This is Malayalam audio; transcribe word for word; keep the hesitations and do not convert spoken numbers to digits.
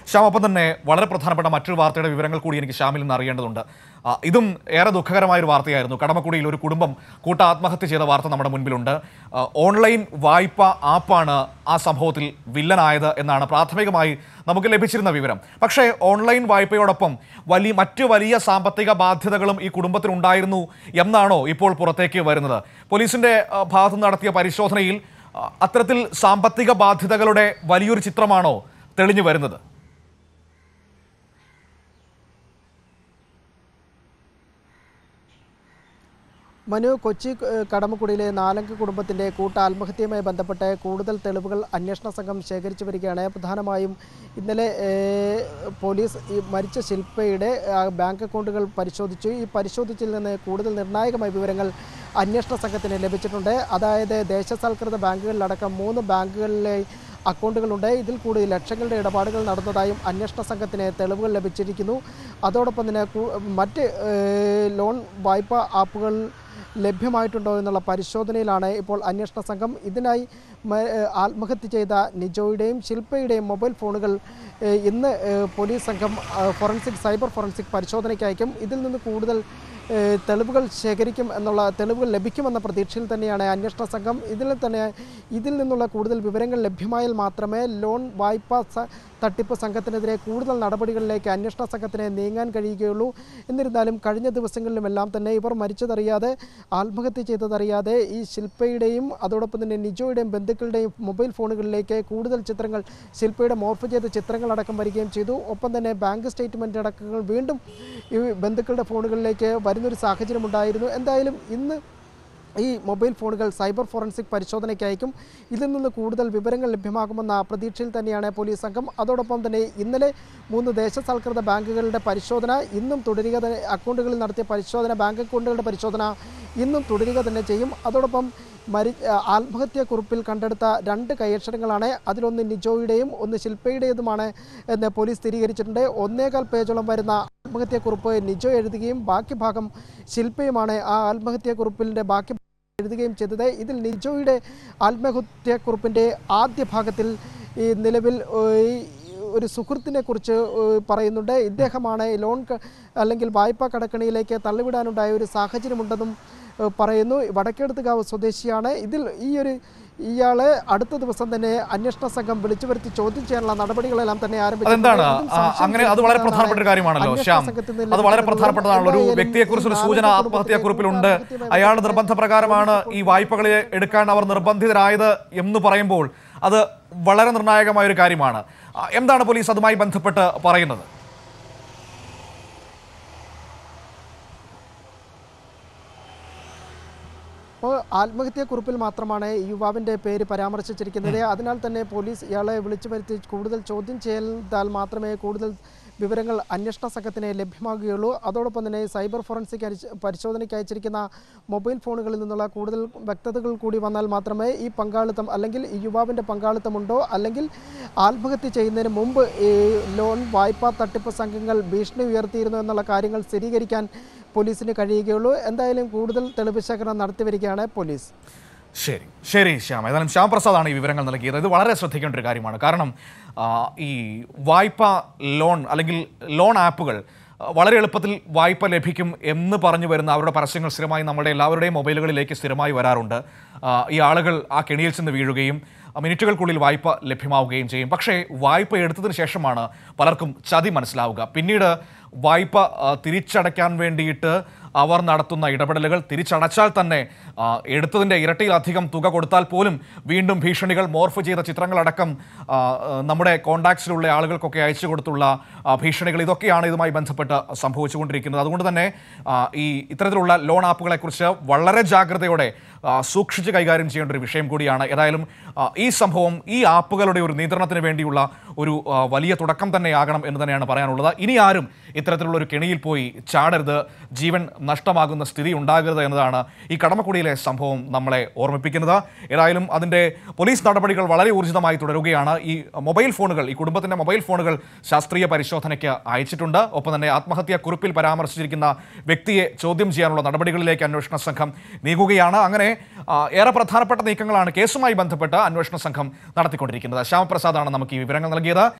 ശ്യാം, ഒപ്പം തന്നെ വളരെ പ്രധാനപ്പെട്ട മറ്റൊരു വാർത്തയുടെ വിവരങ്ങൾ കൂടി എനിക്ക് ശ്യാമിൽ നിന്ന് അറിയേണ്ടതുണ്ട്. ഇതും ഏറെ ദുഃഖകരമായൊരു വാർത്തയായിരുന്നു. കടമക്കുടിയിൽ ഒരു കുടുംബം കൂട്ട ആത്മഹത്യ ചെയ്ത വാർത്ത നമ്മുടെ മുൻപിലുണ്ട്. ഓൺലൈൻ വായ്പ ആപ്പാണ് ആ സംഭവത്തിൽ വില്ലനായത് എന്നാണ് പ്രാഥമികമായി നമുക്ക് ലഭിച്ചിരുന്ന വിവരം. പക്ഷേ ഓൺലൈൻ വായ്പയോടൊപ്പം വലിയ മറ്റു വലിയ സാമ്പത്തിക ബാധ്യതകളും ഈ കുടുംബത്തിനുണ്ടായിരുന്നു എന്നാണോ ഇപ്പോൾ പുറത്തേക്ക് വരുന്നത്? പോലീസിന്റെ ഭാഗത്ത് നടത്തിയ പരിശോധനയിൽ അത്തരത്തിൽ സാമ്പത്തിക ബാധ്യതകളുടെ വലിയൊരു ചിത്രമാണോ തെളിഞ്ഞു വരുന്നത്? മനു, കൊച്ചി കടമക്കുടിയിലെ നാലംഗ കുടുംബത്തിൻ്റെ കൂട്ട ആത്മഹത്യയുമായി ബന്ധപ്പെട്ട് കൂടുതൽ തെളിവുകൾ അന്വേഷണ സംഘം ശേഖരിച്ചു വരികയാണ്. പ്രധാനമായും ഇന്നലെ പോലീസ് ഈ മരിച്ച ശില്പയുടെ ബാങ്ക് അക്കൗണ്ടുകൾ പരിശോധിച്ചു. ഈ പരിശോധിച്ചതിൽ നിന്ന് കൂടുതൽ നിർണായകമായ വിവരങ്ങൾ അന്വേഷണ സംഘത്തിന് ലഭിച്ചിട്ടുണ്ട്. അതായത് ദേശസാൽകൃത ബാങ്കുകളിലടക്കം മൂന്ന് ബാങ്കുകളിലെ അക്കൗണ്ടുകളുണ്ട്. ഇതിൽ കൂടി ലക്ഷങ്ങളുടെ ഇടപാടുകൾ നടന്നതായും അന്വേഷണ സംഘത്തിന് തെളിവുകൾ ലഭിച്ചിരിക്കുന്നു. അതോടൊപ്പം തന്നെ മറ്റ് ലോൺ വായ്പ ആപ്പുകൾ ലഭ്യമായിട്ടുണ്ടോ എന്നുള്ള പരിശോധനയിലാണ് ഇപ്പോൾ അന്വേഷണ സംഘം. ഇതിനായി ആത്മഹത്യ ചെയ്ത നിജോയുടെയും ശില്പയുടെയും മൊബൈൽ ഫോണുകൾ ഇന്ന് പോലീസ് സംഘം ഫോറൻസിക് സൈബർ ഫോറൻസിക് പരിശോധനയ്ക്ക് അയക്കും. ഇതിൽ നിന്ന് കൂടുതൽ തെളിവുകൾ ശേഖരിക്കും എന്നുള്ള തെളിവുകൾ ലഭിക്കുമെന്ന പ്രതീക്ഷയിൽ തന്നെയാണ് അന്വേഷണ സംഘം. ഇതിൽ തന്നെ ഇതിൽ നിന്നുള്ള കൂടുതൽ വിവരങ്ങൾ ലഭ്യമായാൽ മാത്രമേ ലോൺ വായ്പ തട്ടിപ്പ് സംഘത്തിനെതിരെ കൂടുതൽ നടപടികളിലേക്ക് അന്വേഷണ സംഘത്തിന് നീങ്ങാൻ കഴിയുകയുള്ളൂ. എന്നിരുന്നാലും കഴിഞ്ഞ ദിവസങ്ങളിലുമെല്ലാം തന്നെ ഇവർ മരിച്ചതറിയാതെ ആത്മഹത്യ ചെയ്തതറിയാതെ ഈ ശില്പയുടെയും അതോടൊപ്പം തന്നെ നിജോയുടെയും ബന്ധുക്കളുടെയും മൊബൈൽ ഫോണുകളിലേക്ക് കൂടുതൽ ചിത്രങ്ങൾ, ശില്പയുടെ മോർഫ് ചെയ്ത ചിത്രങ്ങളടക്കം വരികയും ചെയ്തു. ഒപ്പം തന്നെ ബാങ്ക് സ്റ്റേറ്റ്മെൻറ്റ് അടക്കങ്ങൾ വീണ്ടും ഈ ബന്ധുക്കളുടെ ഫോണുകളിലേക്ക് വരുന്നൊരു സാഹചര്യം ഉണ്ടായിരുന്നു. എന്തായാലും ഇന്ന് ഈ മൊബൈൽ ഫോണുകൾ സൈബർ ഫോറൻസിക് പരിശോധനയ്ക്ക് അയക്കും. ഇതിൽ നിന്ന് കൂടുതൽ വിവരങ്ങൾ ലഭ്യമാകുമെന്ന പ്രതീക്ഷയിൽ തന്നെയാണ് പോലീസ് സംഘം. അതോടൊപ്പം തന്നെ ഇന്നലെ മൂന്ന് ദേശസാൽകൃത ബാങ്കുകളുടെ പരിശോധന ഇന്നും തുടരുക, അക്കൗണ്ടുകളിൽ നടത്തിയ പരിശോധന, ബാങ്ക് അക്കൗണ്ടുകളുടെ പരിശോധന ഇന്നും തുടരുക തന്നെ ചെയ്യും. അതോടൊപ്പം മരി ആത്മഹത്യാക്കുറിപ്പിൽ കണ്ടെടുത്ത രണ്ട് കൈയക്ഷരങ്ങളാണ്. അതിലൊന്ന് നിജോയുടെയും ഒന്ന് ശില്പയുടേതുമാണ് എന്ന് പോലീസ് സ്ഥിരീകരിച്ചിട്ടുണ്ട്. ഒന്നേകാൽ പേജോളം വരുന്ന ആത്മഹത്യാക്കുറിപ്പ് നിജോ എഴുതുകയും ബാക്കി ഭാഗം ശില്പയുമാണ് ആ ആത്മഹത്യാക്കുറിപ്പിൻ്റെ ബാക്കി എഴുതുകയും ചെയ്തത്. ഇതിൽ നിജോയുടെ ആത്മഹത്യാക്കുറിപ്പിൻ്റെ ആദ്യ ഭാഗത്തിൽ ഈ നിലവിൽ ഒരു സുഹൃത്തിനെ കുറിച്ച് പറയുന്നുണ്ട്. ഇദ്ദേഹമാണ് ലോൺ അല്ലെങ്കിൽ വായ്പാ കടക്കണിയിലേക്ക് തള്ളിവിടാനുണ്ടായ ഒരു സാഹചര്യമുണ്ടെന്നും പറയുന്നു. വടക്കേടത്തുകാവ് സ്വദേശിയാണ്. ഇതിൽ ഈ ഒരു ഇയാളെ അടുത്ത ദിവസം തന്നെ അന്വേഷണ സംഘം വിളിച്ചു വരുത്തി ചോദ്യം ചെയ്യാനുള്ള നടപടികളെല്ലാം തന്നെ ആരംഭിച്ചു. അങ്ങനെ അത് വളരെ പ്രധാനപ്പെട്ട ഒരു കാര്യമാണല്ലോ ശ്യാം. അത് വളരെ പ്രധാനപ്പെട്ടതാണല്ലോ. ഒരു വ്യക്തിയെക്കുറിച്ച് ഒരു സൂചന ആത്മഹത്യാക്കുറിപ്പിലുണ്ട്. അയാളുടെ നിർബന്ധപ്രകാരമാണ് ഈ വായ്പകളെ എടുക്കാൻ അവർ നിർബന്ധിതരായത് എന്ന് പറയുമ്പോൾ അത് വളരെ നിർണായകമായ ഒരു കാര്യമാണ്. എന്താണ് പോലീസ് അതുമായി ബന്ധപ്പെട്ട് പറയുന്നത്? അപ്പോൾ ആത്മഹത്യാക്കുറിപ്പിൽ മാത്രമാണ് ഈ യുവാവിൻ്റെ പേര് പരാമർശിച്ചിരിക്കുന്നത്. അതിനാൽ തന്നെ പോലീസ് ഇയാളെ വിളിച്ചു വരുത്തി കൂടുതൽ ചോദ്യം ചെയ്താൽ മാത്രമേ കൂടുതൽ വിവരങ്ങൾ അന്വേഷണ സംഘത്തിന് ലഭ്യമാകുകയുള്ളൂ. അതോടൊപ്പം തന്നെ സൈബർ ഫോറൻസിക് പരിശോധനയ്ക്ക് അയച്ചിരിക്കുന്ന മൊബൈൽ ഫോണുകളിൽ നിന്നുള്ള കൂടുതൽ വ്യക്തതകൾ കൂടി വന്നാൽ മാത്രമേ ഈ പങ്കാളിത്തം അല്ലെങ്കിൽ ഈ യുവാവിൻ്റെ പങ്കാളിത്തമുണ്ടോ അല്ലെങ്കിൽ ആത്മഹത്യ ചെയ്യുന്നതിന് മുമ്പ് ഈ ലോൺ വായ്പാ തട്ടിപ്പ് സംഘങ്ങൾ ഭീഷണി ഉയർത്തിയിരുന്നു എന്നുള്ള കാര്യങ്ങൾ സ്ഥിരീകരിക്കാൻ പോലീസിന് കഴിയുകയുള്ളൂ. എന്തായാലും കൂടുതൽ തെളിവ് ശേഖരണം നടത്തി വരികയാണ് പോലീസ്. ശരി ശരി ശ്യാം, ഏതായാലും ശ്യാം പ്രസാദാണ് ഈ വിവരങ്ങൾ നൽകിയത്. ഇത് വളരെ ശ്രദ്ധിക്കേണ്ട ഒരു കാര്യമാണ്. കാരണം ഈ വായ്പ ലോൺ അല്ലെങ്കിൽ ലോൺ ആപ്പുകൾ വളരെ എളുപ്പത്തിൽ വായ്പ ലഭിക്കും എന്ന് പറഞ്ഞു വരുന്ന അവരുടെ പരസ്യങ്ങൾ സ്ഥിരമായി നമ്മുടെ എല്ലാവരുടെയും മൊബൈലുകളിലേക്ക് സ്ഥിരമായി വരാറുണ്ട്. ഈ ആളുകൾ ആ കെണിയിൽ ചെന്ന് വീഴുകയും മിനിറ്റുകൾക്കുള്ളിൽ വായ്പ ലഭ്യമാവുകയും ചെയ്യും. പക്ഷേ വായ്പ എടുത്തതിന് ശേഷമാണ് പലർക്കും ചതി മനസ്സിലാവുക. പിന്നീട് വായ്പ തിരിച്ചടയ്ക്കാൻ വേണ്ടിയിട്ട് അവർ നടത്തുന്ന ഇടപെടലുകൾ, തിരിച്ചടച്ചാൽ തന്നെ എടുത്തതിൻ്റെ ഇരട്ടിയിലധികം തുക കൊടുത്താൽ പോലും വീണ്ടും ഭീഷണികൾ, മോർഫ് ചെയ്ത ചിത്രങ്ങളടക്കം നമ്മുടെ കോൺടാക്ട്സിലുള്ള ആളുകൾക്കൊക്കെ അയച്ചു കൊടുത്തുള്ള ഭീഷണികൾ, ഇതൊക്കെയാണ് ഇതുമായി ബന്ധപ്പെട്ട് സംഭവിച്ചുകൊണ്ടിരിക്കുന്നത്. അതുകൊണ്ട് തന്നെ ഈ ഇത്തരത്തിലുള്ള ലോൺ ആപ്പുകളെക്കുറിച്ച് വളരെ ജാഗ്രതയോടെ സൂക്ഷിച്ച് കൈകാര്യം ചെയ്യേണ്ട ഒരു വിഷയം കൂടിയാണ്. ഏതായാലും ഈ സംഭവം ഈ ആപ്പുകളുടെ ഒരു നിയന്ത്രണത്തിന് വേണ്ടിയുള്ള ഒരു വലിയ തുടക്കം തന്നെയാകണം എന്ന് തന്നെയാണ് പറയാനുള്ളത്. ഇനി ആരും ഇത്തരത്തിലുള്ള ഒരു കെണിയിൽ പോയി ചാടരുത്, ജീവൻ നഷ്ടമാകുന്ന സ്ഥിതി ഉണ്ടാകരുത് എന്നതാണ് ഈ കടമക്കുടിയിലെ സംഭവം നമ്മളെ ഓർമ്മിപ്പിക്കുന്നത്. ഏതായാലും അതിൻ്റെ പോലീസ് നടപടികൾ വളരെ ഊർജിതമായി തുടരുകയാണ്. ഈ മൊബൈൽ ഫോണുകൾ, ഈ കുടുംബത്തിൻ്റെ മൊബൈൽ ഫോണുകൾ ശാസ്ത്രീയ പരിശോധനയ്ക്ക് അയച്ചിട്ടുണ്ട്. ഒപ്പം തന്നെ ആത്മഹത്യാ കുറിപ്പിൽ പരാമർശിച്ചിരിക്കുന്ന വ്യക്തിയെ ചോദ്യം ചെയ്യാനുള്ള നടപടികളിലേക്ക് അന്വേഷണ സംഘം നീങ്ങുകയാണ്. അങ്ങനെ ഏറെ പ്രധാനപ്പെട്ട നീക്കങ്ങളാണ് കേസുമായി ബന്ധപ്പെട്ട് അന്വേഷണ സംഘം നടത്തിക്കൊണ്ടിരിക്കുന്നത്. ശ്യാമപ്രസാദാണ് നമുക്ക് ഈ വിവരങ്ങൾ നൽകിയത്.